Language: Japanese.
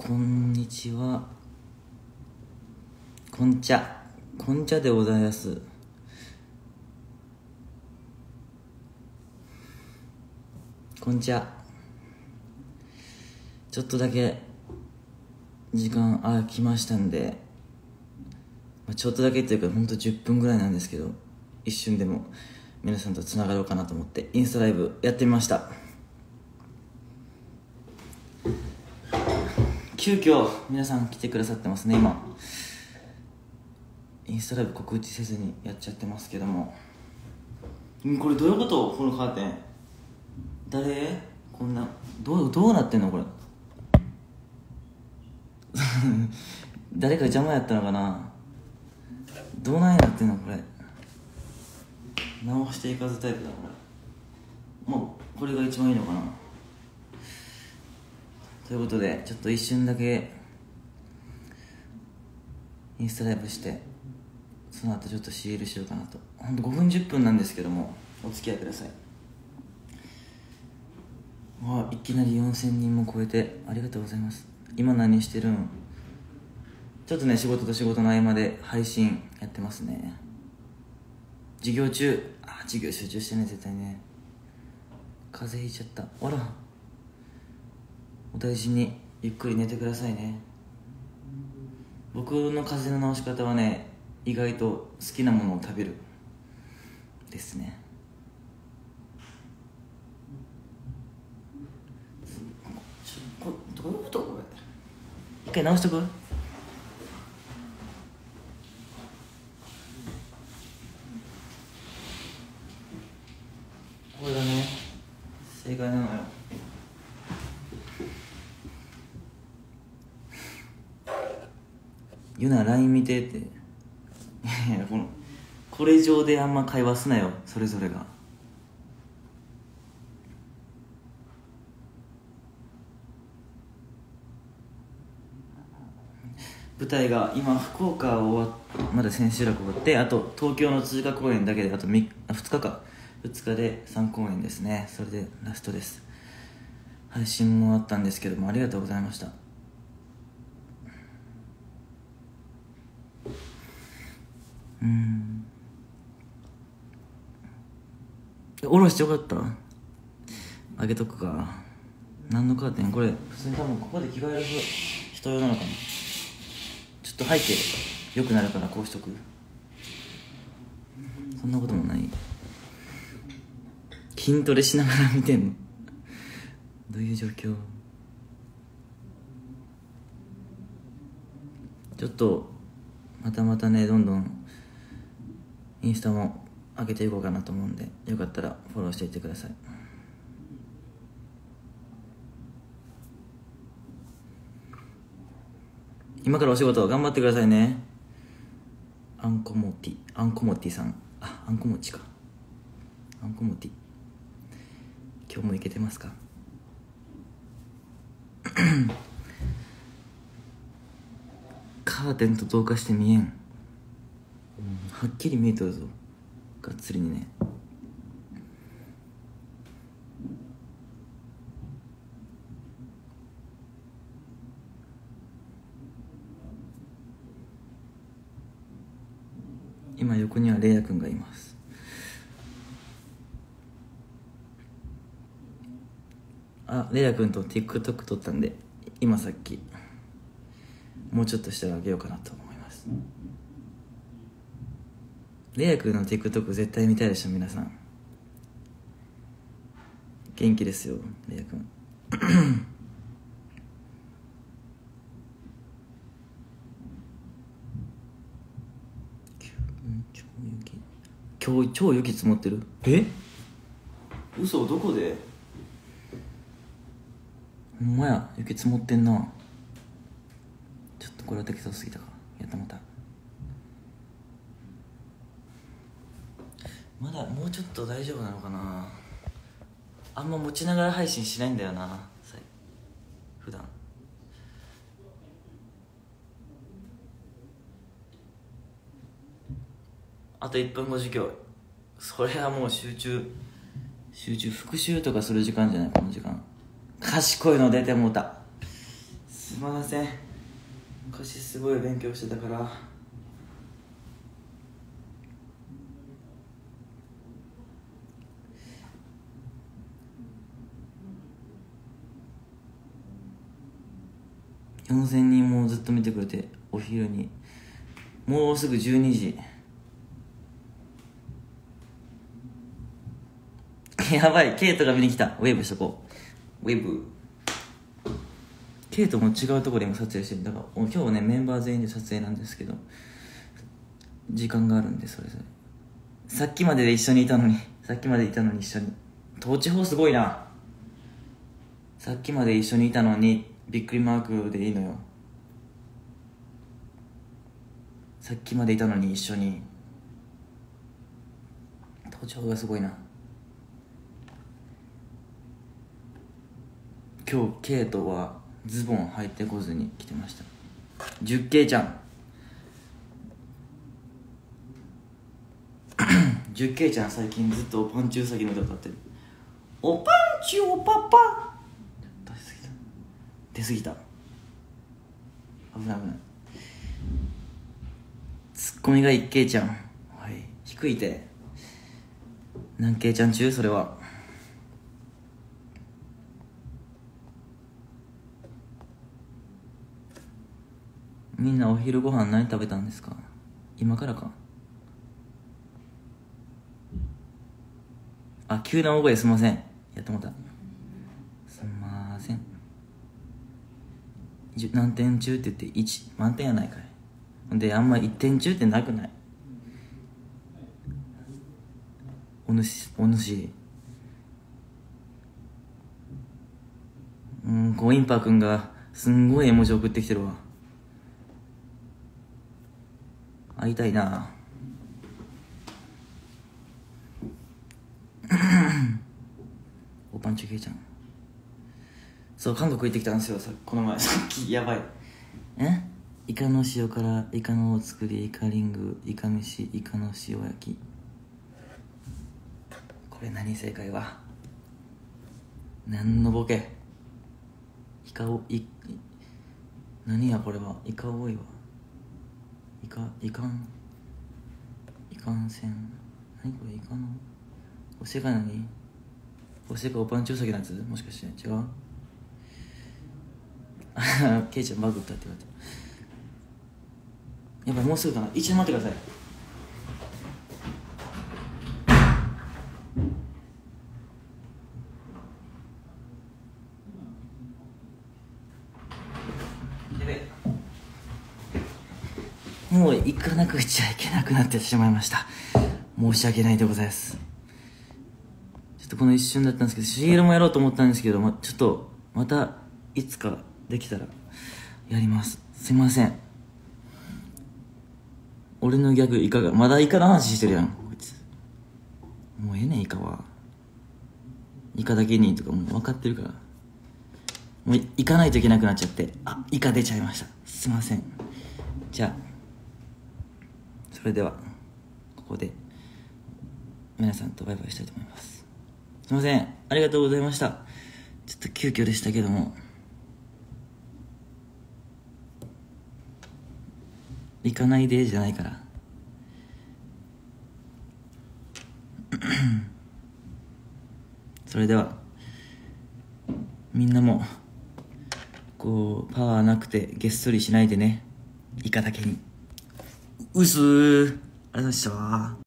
こんにちは。こんちゃでございます。こんちゃ。ちょっとだけ時間空きましたんで、ちょっとだけっていうかほんと10分ぐらいなんですけど、一瞬でも皆さんとつながろうかなと思ってインスタライブやってみました。急遽皆さん来てくださってますね。今インスタライブ告知せずにやっちゃってますけども、これどういうこと？このカーテン誰？こんなどうなってんのこれ誰か邪魔やったのかな。どうなんやってんのこれ。直していかずタイプだこれ。もうこれが一番いいのかな。ということでちょっと一瞬だけインスタライブして、その後ちょっと CL しようかなと。ほんと5分10分なんですけども、お付き合いください。いきなり4000人も超えてありがとうございます。今何してるん？ちょっとね、仕事と仕事の合間で配信やってますね。授業中、授業集中してね、絶対ね。風邪ひいちゃった。あら、お大事にゆっくり寝てくださいね。僕の風邪の治し方はね、意外と好きなものを食べるですね。どういうことこれ。一回直しとく？これがね、正解なのよ。ゆな LINE 見てって。いやこれ以上であんま会話すなよ、それぞれが。舞台が今福岡まだ千秋楽終わって、あと東京の通過公演だけであと2日か2日で3公演ですね。それでラストです。配信もあったんですけども、ありがとうございました。おろしてよかった？あげとくか。何のカーテンこれ？普通に多分ここで着替える人用なのかな。ちょっと背景良くなるからこうしとく。そんなこともない。筋トレしながら見てんの？どういう状況？ちょっとまたね、どんどんインスタも上げていこうかなと思うんで、よかったらフォローしていってください。今からお仕事頑張ってくださいね。あんこもティさん。あんこもちか。あんこもティ。今日もいけてますか？カーテンと同化して見えん。はっきり見えとるぞ、がっつりにね。今横にはレイヤくんがいます。レイヤくんと TikTok 撮ったんで、今さっきもうちょっとしたらあげようかなと思います。レイヤくんの TikTok 絶対見たいでしょ皆さん。元気ですよレイヤくん今日超雪積もってる。嘘？どこで？ほんまや、雪積もってんな。ちょっとこれは適当すぎたか。やったまだもうちょっと大丈夫なのかな。あんま持ちながら配信しないんだよな普段。あと1分後授業。それはもう集中復習とかする時間じゃないこの時間。賢いの出てもうた。 すみません、昔すごい勉強してたから。4000人もずっと見てくれて、お昼にもうすぐ12時。やばい、ケイトが見に来た。ウェーブしとこう。ウェーブ。ケイトも違うところで今撮影してる。だから今日はね、メンバー全員で撮影なんですけど、時間があるんで、それぞれ。さっきまで一緒にいたのに一緒に。統治法すごいな。さっきまで一緒にいたのにびっくりマークでいいのよ。さっきまでいたのに一緒に。統治法がすごいな。今日ケイトはズボン履いてこずに来てました。10ケイちゃん10ケイちゃん最近ずっとパンチウサギの歌歌ってる。おパンチおパパ。出すぎた。危ない危ない。ツッコミが1ケイちゃん。はい、低いて。何ケイちゃん中それは。みんなお昼ご飯何食べたんですか？今からか。あ、急な大声すんません。やってもらった。すんません。何点中って言って1満点やないかい。で、あんま1点中ってなくない？お主インパーくんがすんごい絵文字送ってきてるわ。会いたいな。おパンチケイちゃん。そう、韓国行ってきたんですよ、この前。さっきやばい。イカの塩辛、イカのお作り、イカリング、イカ飯、イカの塩焼き。これ何？正解は何のボケ？何やこれは。イカ多いわ。いかんせん。何これ？イカのおせが何？おせがおパンチウサギのやつ？もしかして違う？ケイちゃんバグったって言われた。やっぱもうすぐかな。一応待ってください。もう行かなくちゃいけなくなってしまいました。申し訳ないでございます。ちょっとこの一瞬だったんですけど、CL もやろうと思ったんですけど、ちょっとまたいつかできたらやります。すいません。俺のギャグイカがまだイカの話してるやんこいつ。もうええねん、イカは。イカだけにとかもう分かってるから。もう行かないといけなくなっちゃって、あ、イカ出ちゃいました。すいません。じゃあそれではここで皆さんとバイバイしたいと思います。すいません、ありがとうございました。ちょっと急遽でしたけども、行かないでじゃないからそれではみんなもこうパワーなくてげっそりしないでね。イカだけに。うすー。ありがとうございました。